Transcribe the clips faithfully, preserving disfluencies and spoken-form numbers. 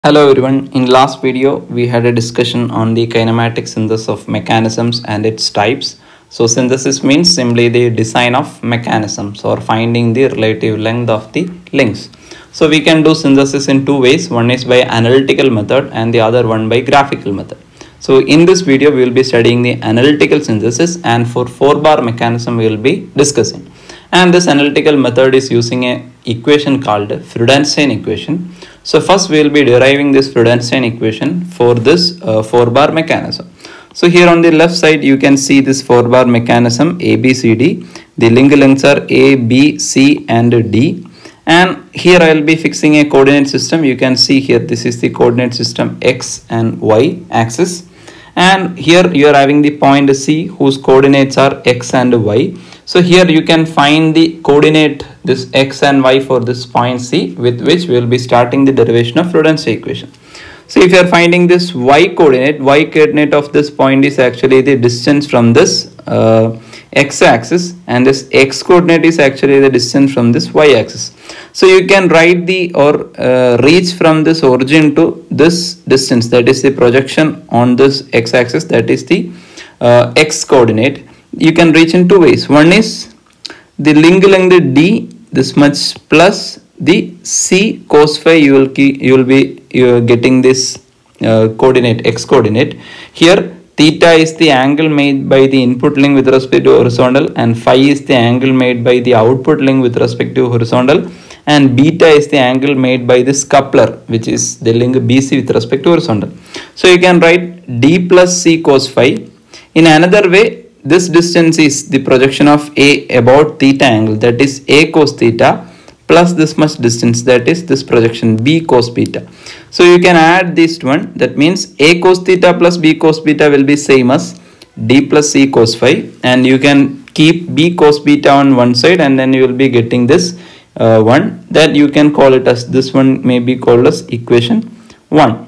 Hello everyone. In last video we had a discussion on the kinematic synthesis of mechanisms and its types. So synthesis means simply the design of mechanisms or finding the relative length of the links. So we can do synthesis in two ways. One is by analytical method and the other one by graphical method. So in this video we will be studying the analytical synthesis, and for four bar mechanism we will be discussing. And this analytical method is using a equation called Freudenstein equation. So first we will be deriving this Freudenstein equation for this uh, four bar mechanism. So here on the left side you can see this four bar mechanism A, B, C, D. The link lengths are A, B, C and D. And here I will be fixing a coordinate system. You can see here this is the coordinate system X and Y axis. And here you are having the point C whose coordinates are X and Y. So here you can find the coordinate this X and Y for this point C, with which we will be starting the derivation of Freudenstein equation. So if you are finding this Y coordinate, Y coordinate of this point is actually the distance from this uh, X axis, and this X coordinate is actually the distance from this Y axis. So you can write the or uh, reach from this origin to this distance, that is the projection on this X axis, that is the uh, X coordinate. You can reach in two ways. One is the link length D, this much, plus the C cos phi. You will keep, you will be you are getting this uh, coordinate X coordinate. Here theta is the angle made by the input link with respect to horizontal, and phi is the angle made by the output link with respect to horizontal, and beta is the angle made by this coupler, which is the link B C with respect to horizontal. So you can write D plus C cos phi. In another way, this distance is the projection of A about theta angle, that is A cos theta, plus this much distance, that is this projection B cos beta. So you can add this one, that means A cos theta plus B cos beta will be same as D plus C cos phi, and you can keep B cos beta on one side, and then you will be getting this uh, one, that you can call it as, this one may be called as equation one.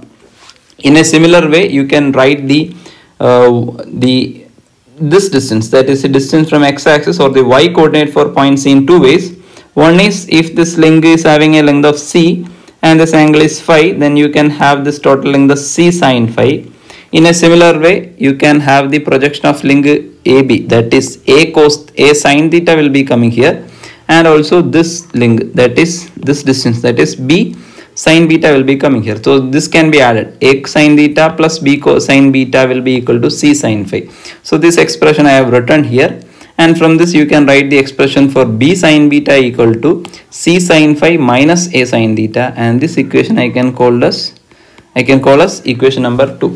In a similar way you can write the uh, the this distance, that is the distance from X axis or the Y coordinate for point C, in two ways. One is if this link is having a length of C and this angle is phi, then you can have this total length of C sin phi. In a similar way you can have the projection of link A B, that is A cos A sin theta will be coming here, and also this link, that is this distance, that is B sin beta will be coming here. So this can be added, A sin theta plus B sin beta will be equal to C sin phi. So this expression I have written here, and from this you can write the expression for B sin beta equal to C sin phi minus A sin theta, and this equation I can call as I can call as equation number two.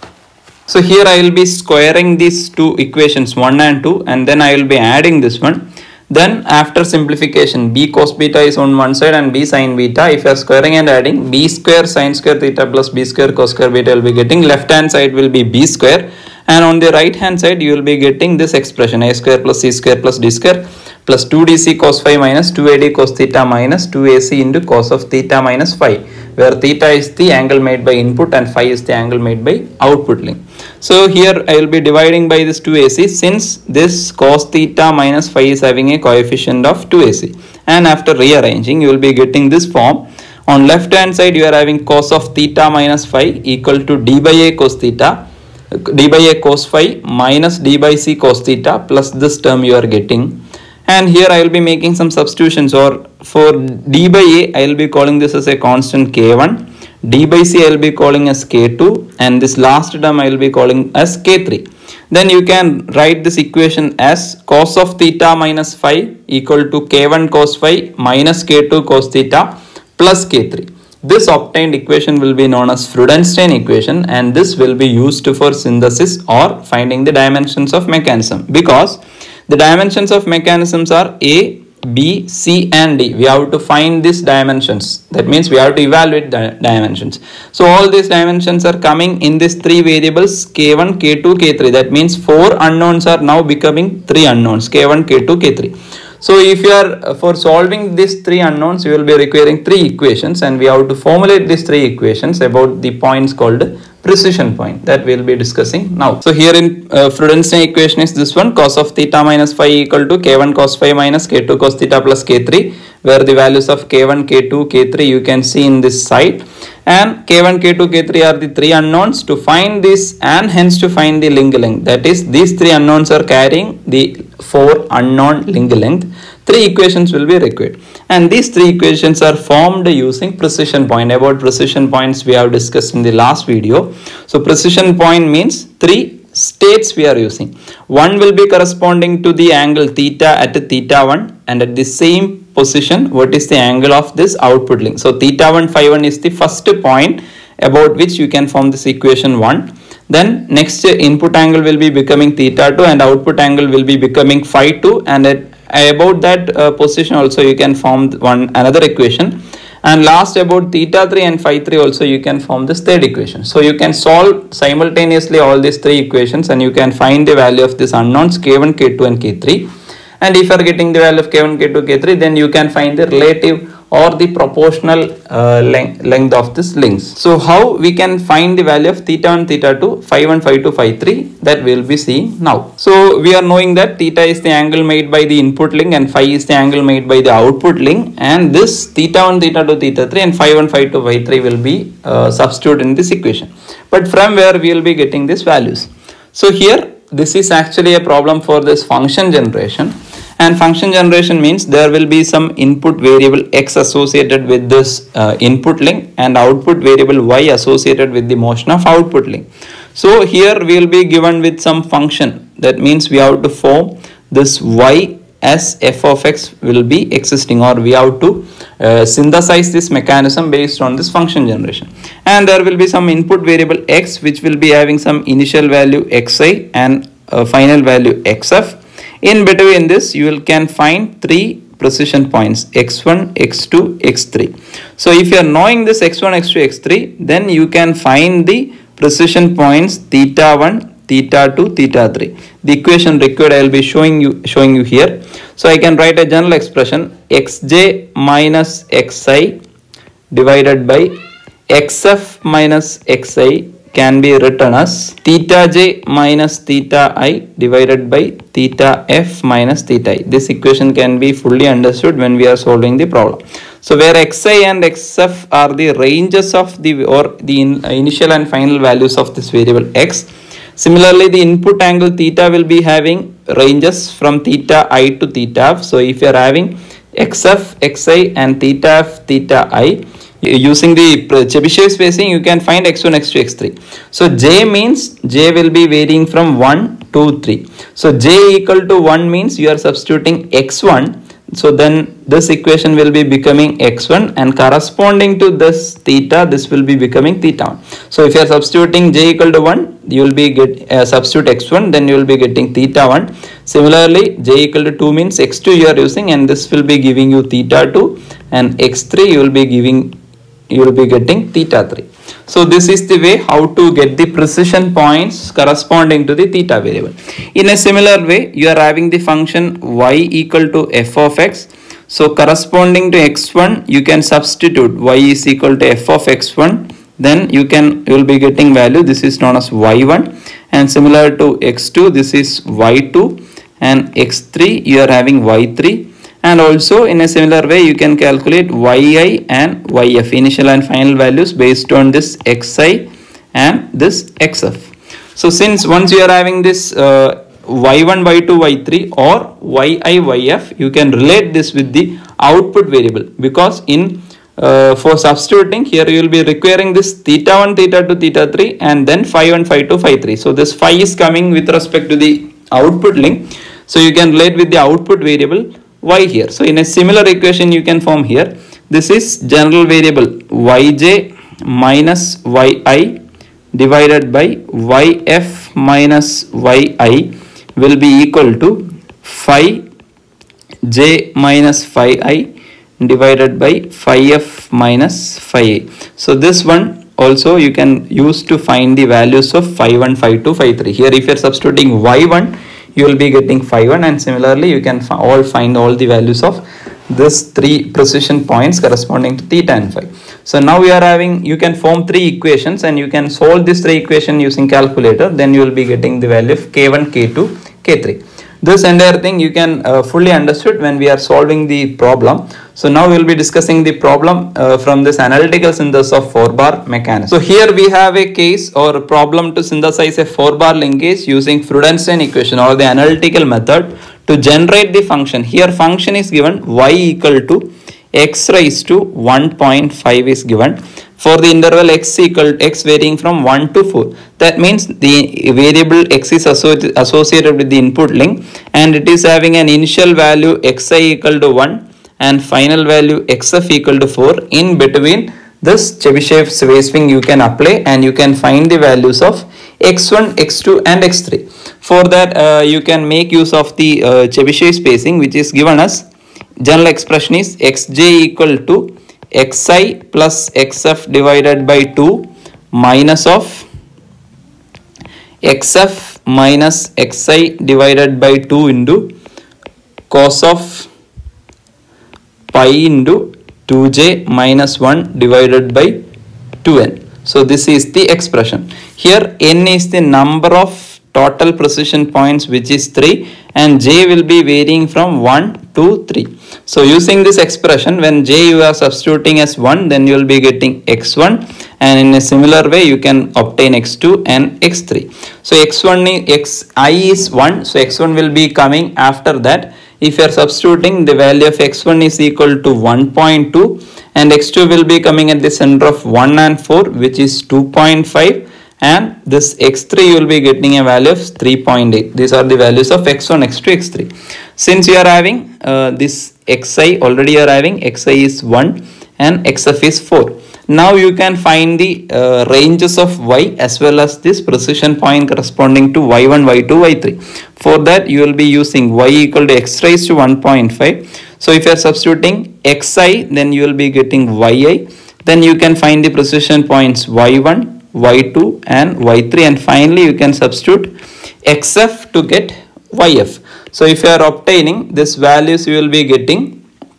So here I will be squaring these two equations one and two, and then I will be adding this one. Then after simplification, B cos beta is on one side and B sin beta. If you are squaring and adding, B square sin square theta plus B square cos square beta will be getting, left hand side will be B square, and on the right hand side you will be getting this expression A square plus C square plus D square plus two D C cos phi minus two A D cos theta minus two A C into cos of theta minus phi, where theta is the angle made by input and phi is the angle made by output link. So here I will be dividing by this two A C, since this cos theta minus phi is having a coefficient of two A C, and after rearranging you will be getting this form. On left hand side you are having cos of theta minus phi equal to D by A cos theta, D by A cos phi minus D by C cos theta, plus this term you are getting. And here I will be making some substitutions, or for D by A I will be calling this as a constant K one, D by C I will be calling as K two, and this last term I will be calling as K three. Then you can write this equation as cos of theta minus phi equal to K one cos phi minus K two cos theta plus K three. This obtained equation will be known as Freudenstein equation, and this will be used for synthesis or finding the dimensions of mechanism, because the dimensions of mechanisms are A, B, C and D. We have to find these dimensions. That means we have to evaluate the dimensions. So all these dimensions are coming in these three variables K one, K two, K three. That means four unknowns are now becoming three unknowns, K one, K two, K three. So if you are for solving these three unknowns, you will be requiring three equations, and we have to formulate these three equations about the points called precision point, that we will be discussing now. So here in uh, Freudenstein equation is this one, cos of theta minus phi equal to K one cos phi minus K two cos theta plus K three, where the values of K one, K two, K three you can see in this side, and k one, k two, k three are the three unknowns. To find this and hence to find the link length, that is these three unknowns are carrying the four unknown link length, three equations will be required, and these three equations are formed using precision point. About precision points we have discussed in the last video. So precision point means three states we are using. One will be corresponding to the angle theta at theta one, and at the same position what is the angle of this output link. So theta one phi one is the first point about which you can form this equation one. Then next input angle will be becoming theta two and output angle will be becoming phi two, and at about that uh, position also you can form one another equation, and last about theta three and phi three also you can form this third equation. So you can solve simultaneously all these three equations and you can find the value of these unknowns k one, k two and k three, and if you are getting the value of k one, k two, k three, then you can find the relative or the proportional uh, length, length of this links. So how we can find the value of theta one, theta two, phi one, phi two, phi three, that we will be seeing now. So we are knowing that theta is the angle made by the input link and phi is the angle made by the output link, and this theta one, theta two, theta three and phi one, phi two, phi three will be uh, substituted in this equation. But from where we will be getting these values? So here this is actually a problem for this function generation. And function generation means there will be some input variable x associated with this uh, input link and output variable y associated with the motion of output link. So here we will be given with some function, that means we have to form this y as f of x will be existing, or we have to uh, synthesize this mechanism based on this function generation. And there will be some input variable x which will be having some initial value xi and uh, final value xf. In between this you will can find three precision points x one, x two, x three. So if you are knowing this x one, x two, x three, then you can find the precision points theta one, theta two, theta three. The equation required I will be showing you showing you here. So I can write a general expression xj minus xi divided by xf minus xi can be written as theta j minus theta I divided by theta f minus theta I. This equation can be fully understood when we are solving the problem. So where xi and xf are the ranges of the or the in, uh, initial and final values of this variable x. Similarly, the input angle theta will be having ranges from theta I to theta f. So if you are having xf, xi and theta f, theta I, using the Chebyshev spacing you can find x one, x two, x three. So j means j will be varying from one to three. So j equal to one means you are substituting x one. So then this equation will be becoming x one, and corresponding to this theta this will be becoming theta one. So if you are substituting j equal to one, you will be get uh, substitute x one, then you will be getting theta one. Similarly, j equal to two means x two you are using, and this will be giving you theta two, and x three you will be giving you will be getting theta three. So this is the way how to get the precision points corresponding to the theta variable. In a similar way, you are having the function y equal to f of x. So corresponding to x one, you can substitute y is equal to f of x one. Then you can you will be getting value. This is known as y one, and similar to x two, this is y two, and x three you are having y three. And also in a similar way you can calculate yi and yf, initial and final values based on this xi and this xf. So since once you are having this uh, y one, y two, y three or yi, yf, you can relate this with the output variable, because in uh, for substituting here you will be requiring this theta one, theta two, theta three and then phi one, phi two, phi three. So this phi is coming with respect to the output link. So you can relate with the output variable y here. So in a similar equation you can form here. This is general variable yj minus yi divided by yf minus yi will be equal to phi j minus phi I divided by phi f minus phi I. So this one also you can use to find the values of phi one, phi two, phi three. Here if you are substituting y one, you will be getting phi one, and similarly you can all find all the values of this three precision points corresponding to theta and phi. So now we are having, you can form three equations and you can solve this three equation using calculator. Then you will be getting the value of k one, k two, k three. This entire thing you can uh, fully understood when we are solving the problem. So now we will be discussing the problem uh, from this analytical synthesis of four bar mechanism. So here we have a case or a problem to synthesize a four bar linkage using Freudenstein equation or the analytical method to generate the function. Here function is given y equal to x raised to one point five is given for the interval x equal to x varying from one to four. That means the variable x is associ associated with the input link, and it is having an initial value xi equal to one and final value xf equal to four. In between this Chebyshev spacing you can apply and you can find the values of x one, x two and x three. For that uh, you can make use of the uh, Chebyshev spacing, which is given as general expression is xj equal to xi plus xf divided by two minus of xf minus xi divided by two into cos of pi into two j minus one divided by two n. So this is the expression. Here n is the number of total precision points, which is three, and j will be varying from one to three. So using this expression, when j you are substituting as one, then you will be getting x one, and in a similar way you can obtain x two and x three. So x one is xi is one, so x one will be coming after that. If you are substituting, the value of x one is equal to one point two and x two will be coming at the center of one and four, which is two point five, and this x three you will be getting a value of three point eight. These are the values of x one, x two, x three. Since you are having uh, this xi, already you are having xi is one and xf is four. Now you can find the uh, ranges of y as well as this precision point corresponding to y one, y two, y three. For that you will be using y equal to x raised to one point five. So if you are substituting xi, then you will be getting yi. Then you can find the precision points y one, y two and y three, and finally you can substitute xf to get yf. So if you are obtaining these values, you will be getting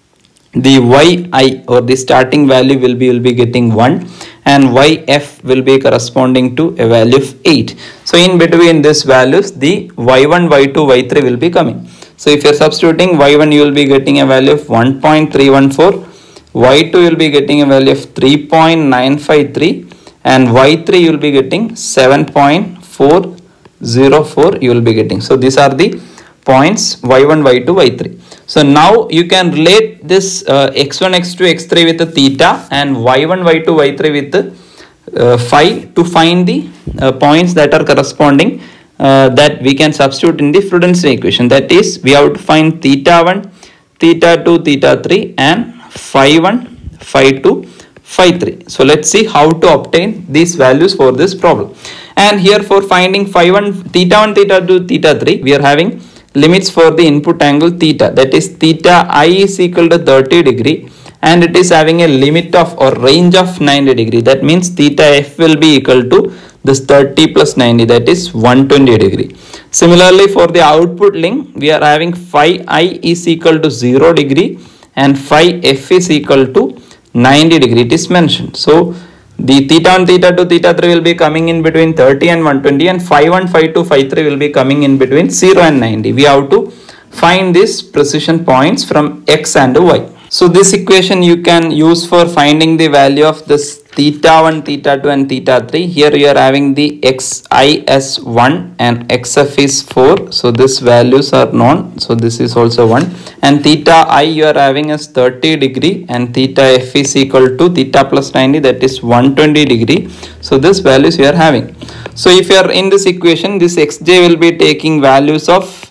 the yi or the starting value will be will be getting one, and yf will be corresponding to a value of eight. So in between these values, the y one, y two, y three will be coming. So if you are substituting y one, you will be getting a value of one point three one four, y two you will be getting a value of three point nine five three, and y three you will be getting seven point four zero four you will be getting. So these are the points y one, y two, y three. So now you can relate this uh, x one, x two, x three with the theta and y one, y two, y three with the uh, phi to find the uh, points that are corresponding uh, that we can substitute in the Freudenstein equation. That is, we have to find theta one, theta two, theta three and phi one, phi two, phi three. So let's see how to obtain these values for this problem. And here for finding phi one, theta one, theta two, theta three, we are having limits for the input angle theta, that is theta I is equal to thirty degree, and it is having a limit of or range of ninety degree. That means theta f will be equal to this thirty plus ninety, that is one hundred twenty degree. Similarly for the output link, we are having phi I is equal to zero degree and phi f is equal to ninety degree, it is mentioned. So the theta one, theta two, theta three will be coming in between thirty and one hundred twenty, and phi one, phi two, phi three will be coming in between zero and ninety. We have to find these precision points from x and y. So this equation you can use for finding the value of this theta one, theta two and theta three. Here you are having the xi as one and xf is four. So these values are known. So this is also one. And theta I you are having as thirty degree and theta f is equal to theta plus ninety, that is one hundred twenty degree. So this values you are having. So if you are in this equation, this xj will be taking values of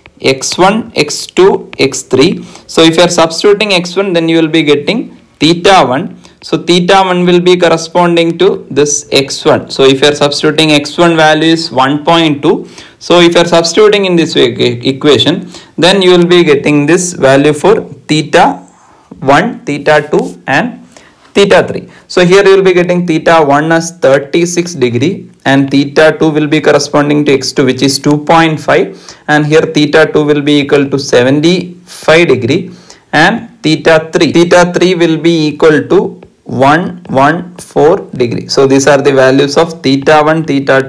x one, x two, x three. So if you are substituting x one, then you will be getting theta one. So theta one will be corresponding to this x one. So if you are substituting x one value is one point two. So if you are substituting in this equation, then you will be getting this value for theta one, theta two and theta three. So here you will be getting theta one as thirty-six degree and theta two will be corresponding to x two, which is two point five, and here theta two will be equal to seventy-five degree, and theta three, theta three will be equal to one hundred fourteen degree. So these are the values of theta one, theta two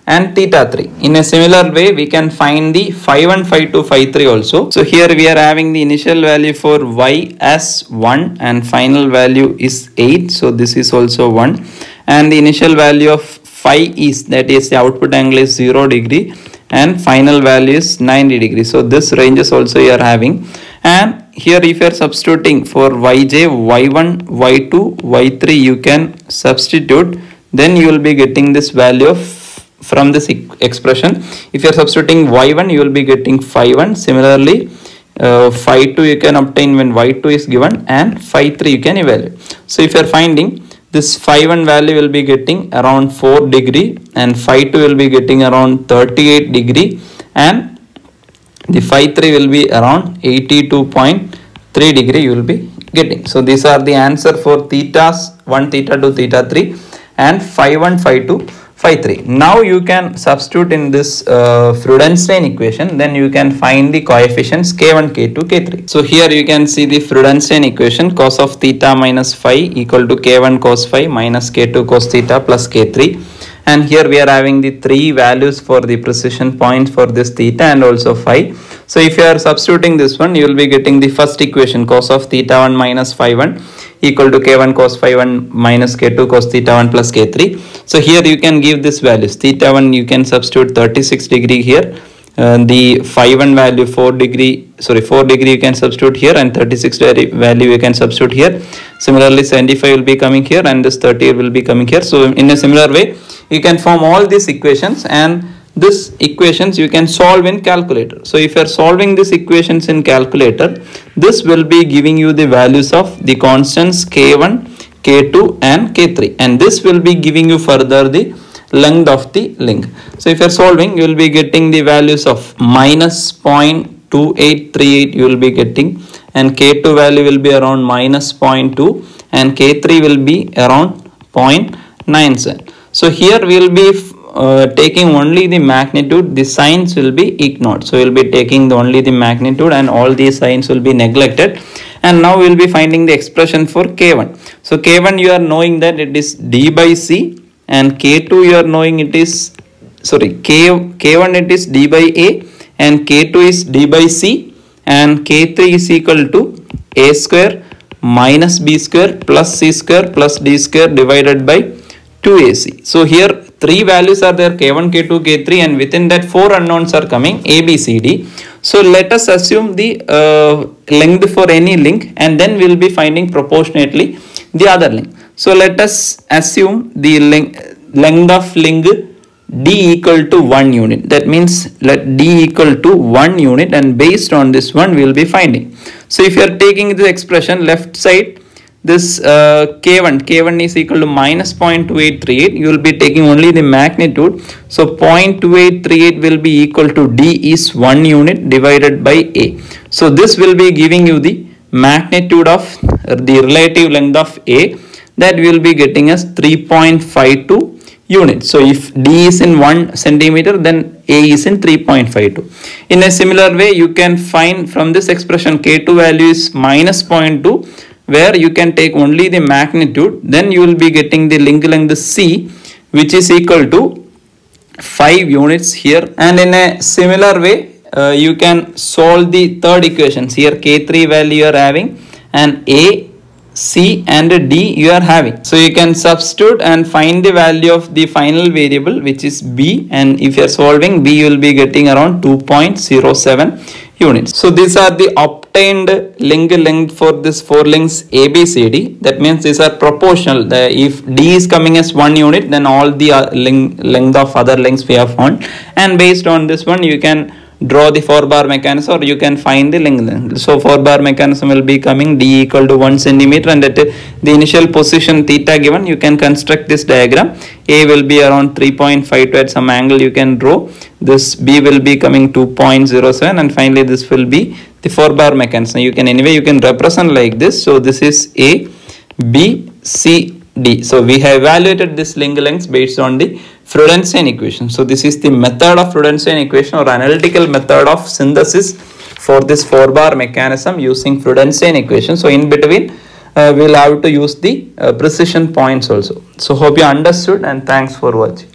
and theta three. In a similar way, we can find the phi one, phi two, phi three also. So here we are having the initial value for y as one and final value is eight. So this is also one, and the initial value of phi is, that is the output angle is zero degree and final value is ninety degree. So this ranges also you are having, and here if you are substituting for yj, y one, y two, y three, you can substitute, then you will be getting this value of from this expression. If you are substituting y one, you will be getting phi one. Similarly, uh, phi two you can obtain when y two is given, and phi three you can evaluate. So if you are finding this phi one value will be getting around four degree and phi two will be getting around thirty-eight degree, and the phi three will be around eighty-two point three degree you will be getting. So these are the answer for thetas one, theta two, theta three, and phi one, phi two, phi three. Now you can substitute in this uh, Freudenstein equation, then you can find the coefficients k one, k two, k three. So here you can see the Freudenstein equation, cos of theta minus phi equal to k one cos phi minus k two cos theta plus k three. And here we are having the three values for the precision points for this theta and also phi. So if you are substituting this one, you will be getting the first equation, cos of theta one minus phi one equal to k one cos phi one minus k two cos theta one plus k three. So here you can give this values. Theta one you can substitute thirty-six degree here. Uh, the phi one value four degree, sorry four degree you can substitute here, and thirty-six value you can substitute here. Similarly, seventy-five will be coming here and this thirty will be coming here. So in a similar way, you can form all these equations, and this equations you can solve in calculator. So if you are solving these equations in calculator, this will be giving you the values of the constants k one, k two and k three, and this will be giving you further the length of the link. So if you are solving, you will be getting the values of minus zero point two eight three eight you will be getting, and k two value will be around minus zero point two, and k three will be around zero point nine seven. So here we will be uh, taking only the magnitude, the signs will be ignored. So we will be taking the only the magnitude and all these signs will be neglected. And now we will be finding the expression for k one. So k one you are knowing that it is d by c, and k two you are knowing it is, sorry, k, k1 it is d by a, and k two is d by c, and k three is equal to a square minus b square plus c square plus d square divided by two a c. So here three values are there, k one, k two, k three, and within that four unknowns are coming, a, b, c, d. So let us assume the uh, length for any link, and then we will be finding proportionately the other link. So let us assume the length, length of link d equal to one unit. That means let d equal to one unit, and based on this one we will be finding. So if you are taking the expression left side, this uh, k one, k one is equal to minus zero point two eight three eight, you will be taking only the magnitude. So zero point two eight three eight will be equal to d is one unit divided by a. So this will be giving you the magnitude of the relative length of a, that we will be getting as three point five two units. So if d is in one centimeter, then a is in three point five two. In a similar way, you can find from this expression k two value is minus zero point two, where you can take only the magnitude, then you will be getting the link length c, which is equal to five units here. And in a similar way, uh, you can solve the third equations. Here k three value you are having, and a, c and d you are having. So you can substitute and find the value of the final variable, which is b, and if you are solving, b you will be getting around two point zero seven units. So these are the obtained link length for this four links A, B, C, D. That means these are proportional. The, if d is coming as one unit, then all the uh, link, length of other links we have found, and based on this one you can draw the four bar mechanism, or you can find the link length. So four bar mechanism will be coming d equal to one centimeter, and at the initial position theta given, you can construct this diagram. A will be around three point five two at some angle you can draw. This b will be coming two point zero seven, and finally this will be the four bar mechanism. You can anyway you can represent like this. So this is A, B, C, D. So we have evaluated this link lengths based on the Freudenstein equation. So this is the method of Freudenstein equation, or analytical method of synthesis for this four bar mechanism using Freudenstein equation. So in between uh, we will have to use the uh, precision points also. So hope you understood, and thanks for watching.